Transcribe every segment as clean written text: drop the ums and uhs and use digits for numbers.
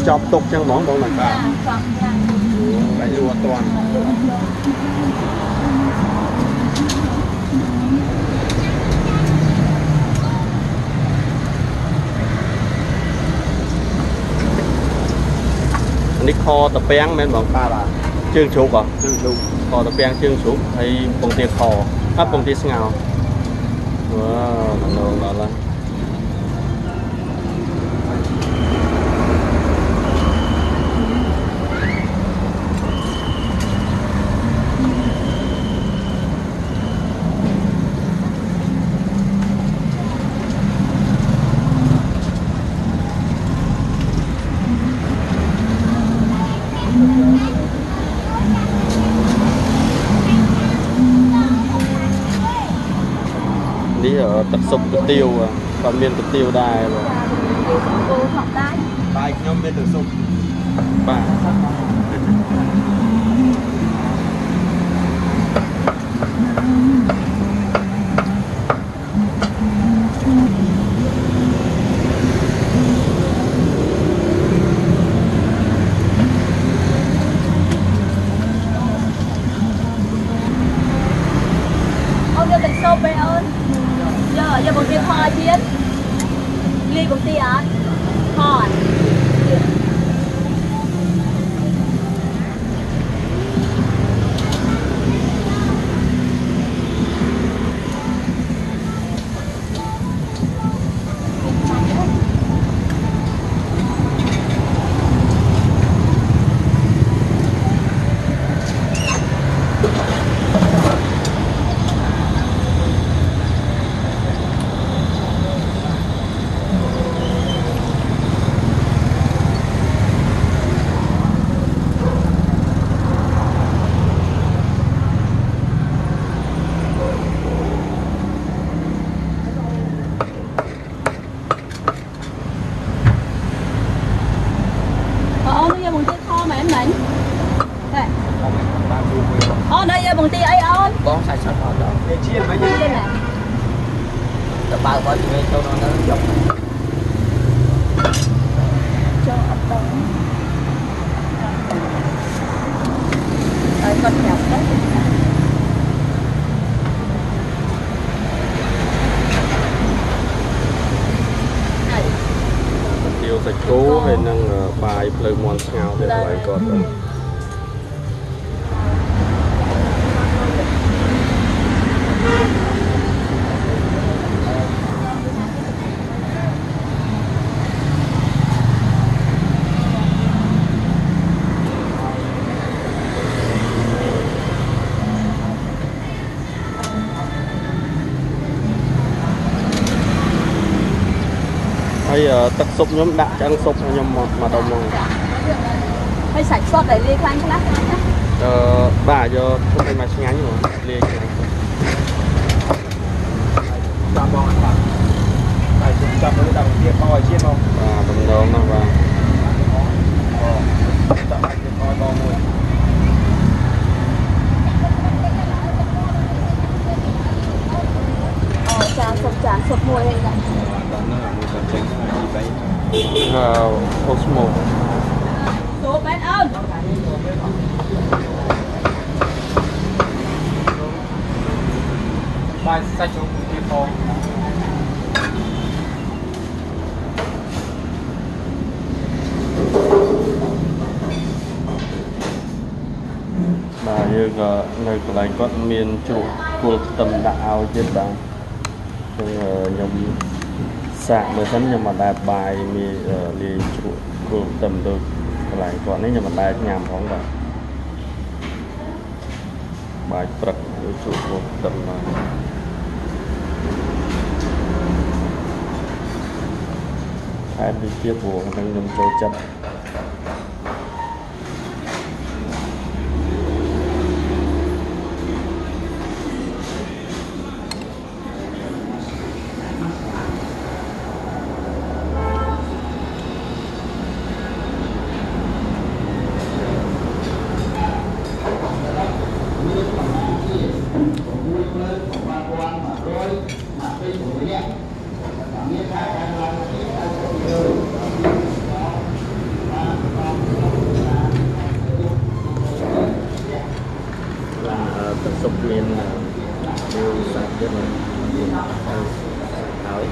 chọc tục chẳng món bọn này phải lùa toàn đi kho tập bén men bọn ta là chương sụp à chương sụp kho tập bén chương sụp hay công ty kho công ty ngào wow đó là đi ở tập sục tập tiêu còn miền tập tiêu đài rồi bài nhóm bên tập sục bà giờ một tiếng hoa chiến ly một tia hòn đây giờ bằng tia ấy ôn bón xài sạch rồi đó để chiên mấy chiên này tập bao bao nhiêu cho nó dọc cho ập tống rồi con nhập đấy tiêu sạch cố hay năng bài lời mòn ngào để lại còn hay tật sụp nhóm đã ăn sụp nhóm mà đồng hay sạch sọt để lia khăn lát bà giờ không phải mà ngắn rồi lia ba bò phải chụp chậm với đồng kia coi chiên không đồng đó mà và chậm lại coi bò mùi trà sụp mùi hay vậy Osmo số bé ơn bài sai chung đi phong bà như nơi của lại có miền chủ cuộc tầm đạo trên đảng nhóm sạc mới sẵn nhưng mà đạt bài mi đi chủ cuộc tầm được lại còn nếu như mà đạt nhằm phóng vào bài bật chủ cuộc tầm hai đi tiếp buồn đang nhầm trôi chất rồi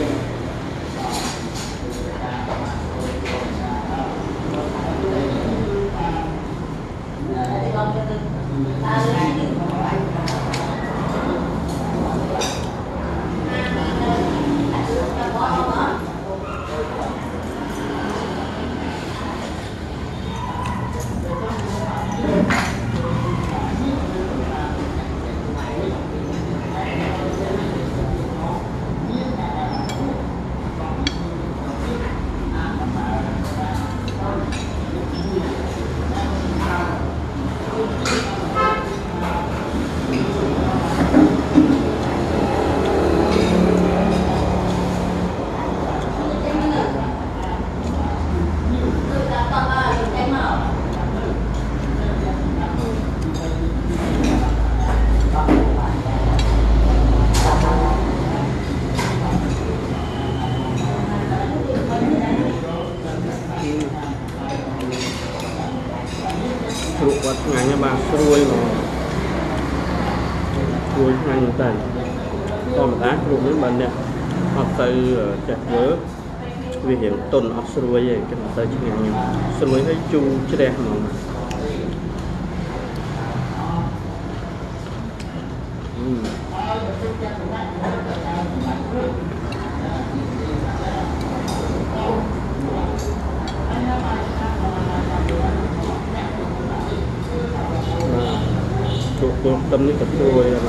chụp qua ngày nha bạn xuôi mà xuôi ngày như thế còn một ác luôn với mình nè hoặc từ chặt vỡ vì hiện tuần học xuôi vậy cái nó tới ngày như xuôi thấy chu chứ đẹp mà chụp tâm như cặp đôi mà